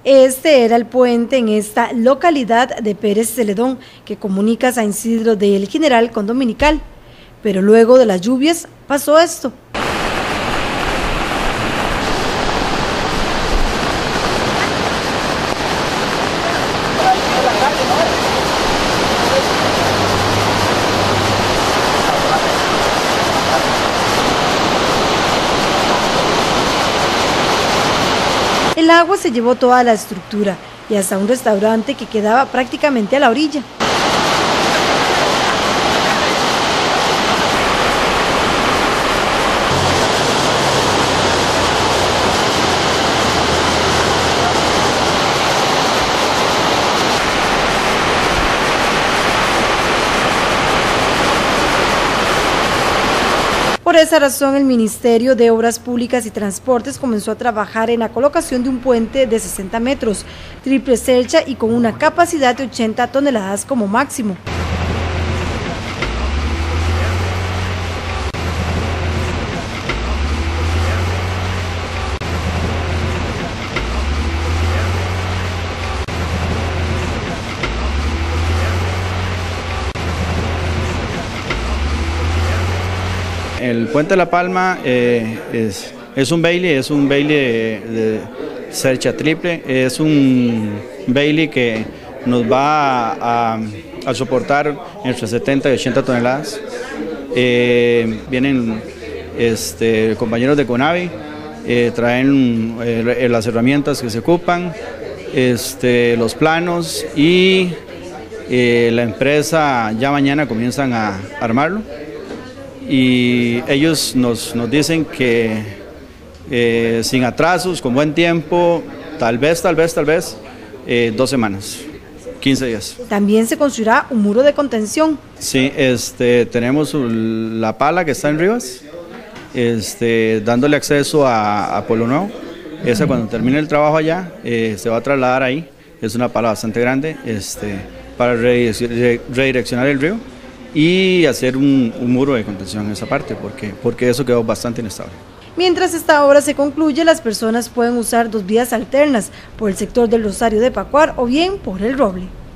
Este era el puente en esta localidad de Pérez Celedón que comunica San Isidro del General con Dominical, pero luego de las lluvias pasó esto. El agua se llevó toda la estructura y hasta un restaurante que quedaba prácticamente a la orilla. Por esa razón, el Ministerio de Obras Públicas y Transportes comenzó a trabajar en la colocación de un puente de 60 metros, triple celcha y con una capacidad de 80 toneladas como máximo. El puente de La Palma es un Bailey de celcha triple, es un Bailey que nos va a soportar entre 70 y 80 toneladas. Vienen compañeros de CONAVI, traen las herramientas que se ocupan, los planos y la empresa ya mañana comienzan a armarlo. Y ellos nos dicen que sin atrasos, con buen tiempo, tal vez, 2 semanas, 15 días. También se construirá un muro de contención. Sí, tenemos la pala que está en Rivas, dándole acceso a Pueblo Nuevo. Esa cuando termine el trabajo allá, se va a trasladar ahí. Es una pala bastante grande para redireccionar el río y hacer un muro de contención en esa parte, porque eso quedó bastante inestable. Mientras esta obra se concluye, las personas pueden usar 2 vías alternas, por el sector del Rosario de Pacuar o bien por el Roble.